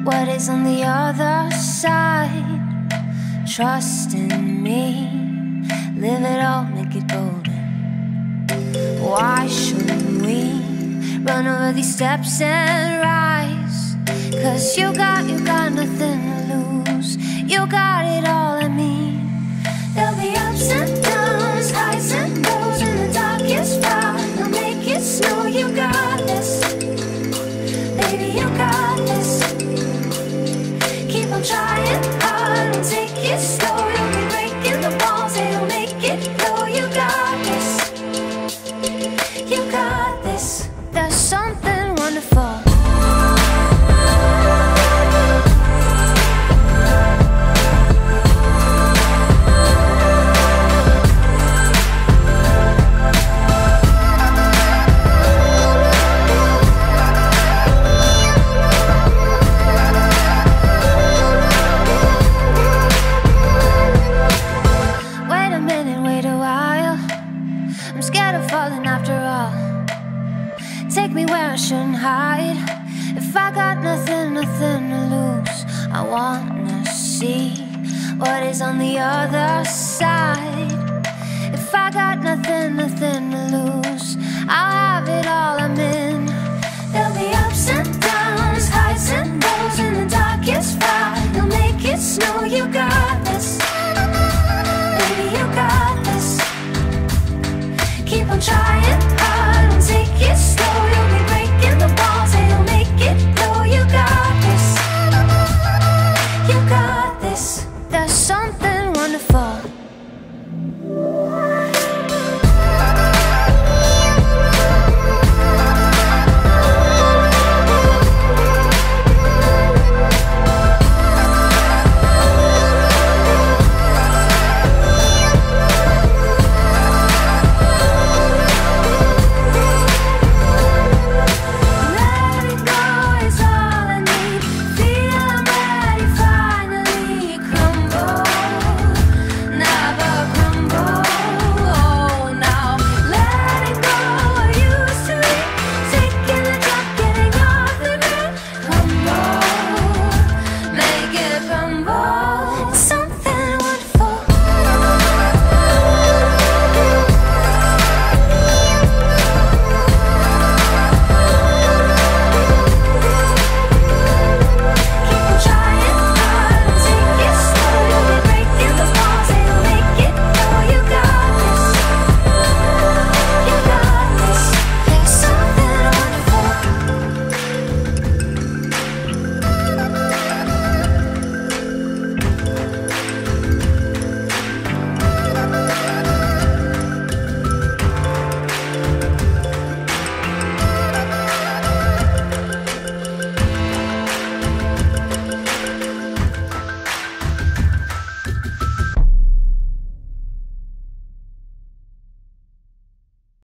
what is on the other side. Trust in me, live it all, make it golden. Why shouldn't we run over these steps and rise? 'Cause you got nothing to lose. You got it all, I mean. There'll be ups and downs, highs and lows, in the darkest hour. I'll make it snow, you got this. Baby, you got this. Keep on trying hard and take it slow. You'll be breaking the walls, they'll make it flow. You got this. You got this. There's something wonderful. Take me where I shouldn't hide. If I got nothing to lose, I wanna see what is on the other side. If I got nothing to lose, I'll have it all, I'm in. There'll be ups and downs, highs and lows, in the darkest fire.